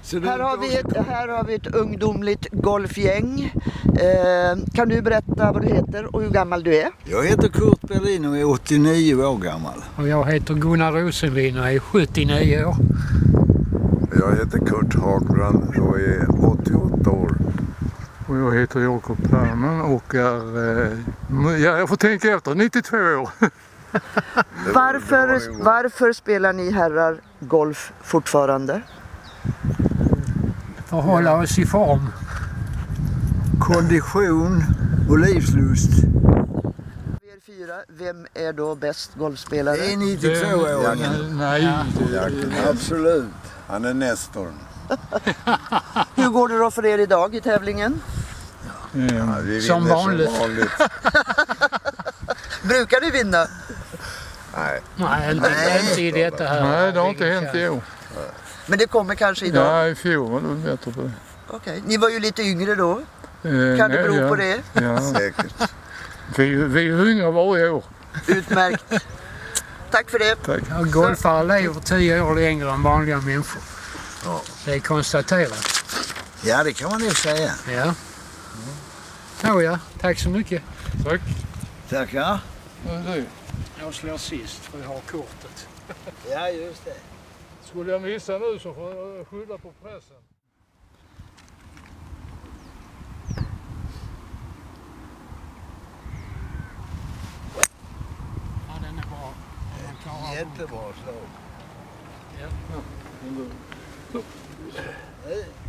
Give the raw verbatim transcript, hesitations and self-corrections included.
Här har, vi ett, här har vi ett ungdomligt golfgäng. Eh, kan du berätta vad du heter och hur gammal du är? Jag heter Kurt Berlin och är åttionio år gammal. Och jag heter Gunnar Rosenvin och är sjuttionio år. Jag heter Kurt Hagbrand och är åttioåtta år. Och jag heter Jakob Perman och är, eh, ja, jag får tänka efter, nittiotvå år. Varför, varför spelar ni herrar golf fortfarande? För att hålla oss i form. Kondition och livslust. Er fyra, vem är då bäst golfspelare? Det är nittiotvå-åringen. Nej, Ja, Absolut. han är Nestorn. Hur går det då för er idag i tävlingen? Ja, vi Som vinner vanligt. Som vanligt. Brukar ni vinna? Nej. Nej, inte, Nej. inte i detta här. Nej, det har inte hänt i år. Men det kommer kanske idag? Ja, i fjol var det bättre på det. Okej. Ni var ju lite yngre då. Eh, Kan det nej, bero ja. på det? Ja, Säkert. vi, vi är yngre varje år. Utmärkt. Tack för det. Tack. Ja, golfare lever tio år längre än vanliga människor. Ja. Det är konstaterat. Ja, det kan man nog säga. Ja. Oh, ja, tack så mycket. Tack. Tackar. Jag slår sist för jag har kortet. Ja, just det. Skulle jag missa nu så får jag skylla på pressen. Ja, den är bra. Den klarar Jättebra slag. Ja. Ja.